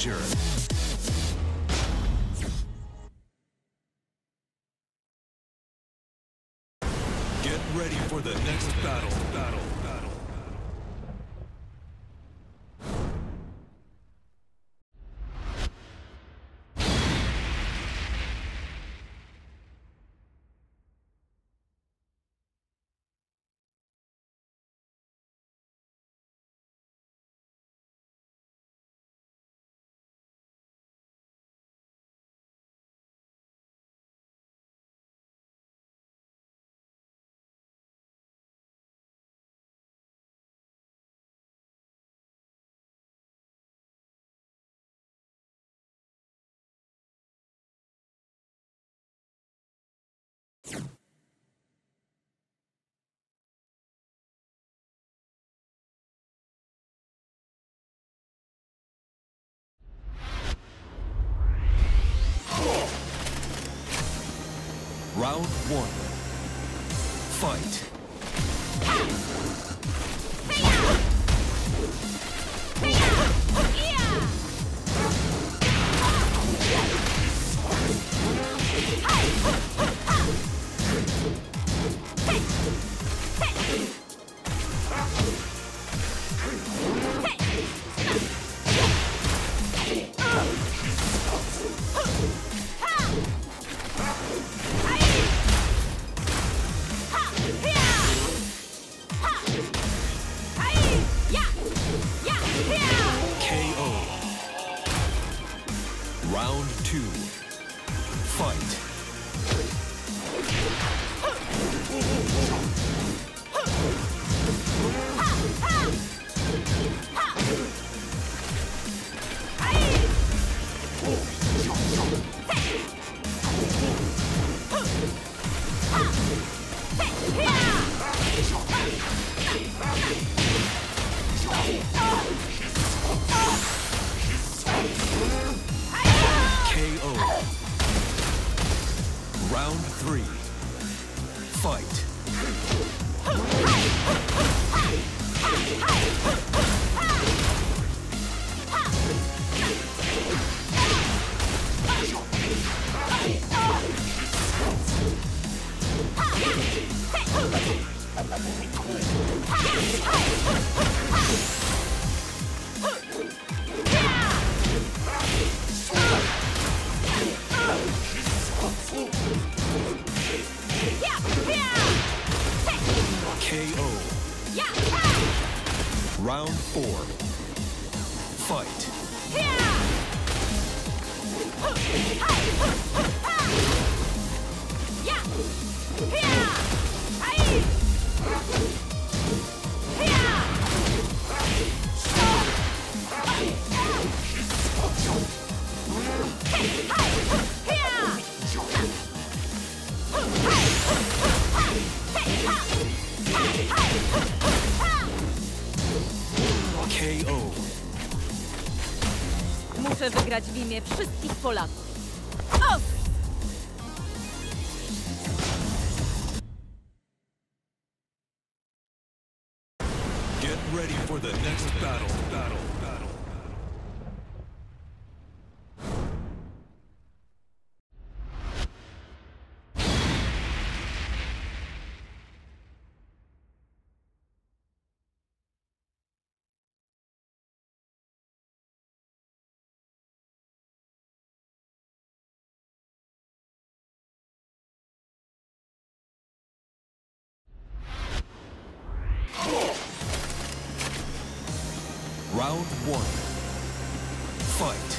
danger. Get ready for the next battle. Round one. Fight. Round two. Fight. Round three. Fight. KO. Round four. Fight. KO. Muszę wygrać w imię wszystkich Polaków. O! Get ready for the next battle. Round one. Fight.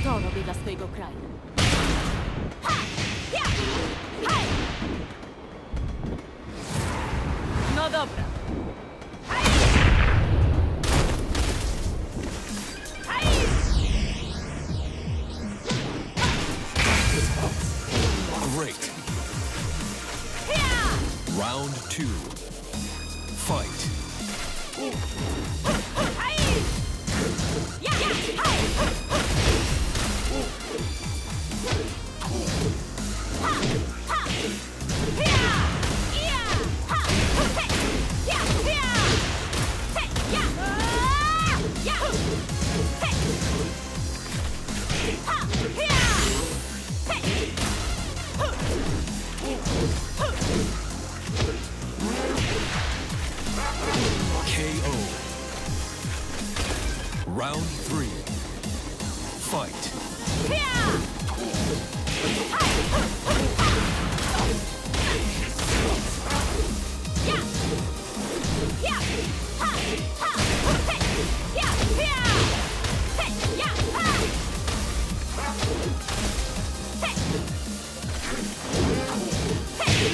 To robię dla swojego kraju. Ha! Ja! Hej! No dobra. Hej! Hej! Great. Ja! Round 2. Fight. Hej! Ja! Ja! Hej! Ha! Ha! Ja! Ja! Ha! Hej! Ja! Ja! Hej! Ja! Ja! Hej! Ha! Ja! Hej! KO. Round 3. Fight. Ja! Ja! Ja! Ha! Ha! Hej! Ja! Ja! Hej! Ja! Ha! Hej! Hej!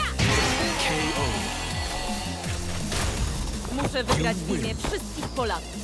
KO. Muszę wygrać w imię wszystkich Polaków.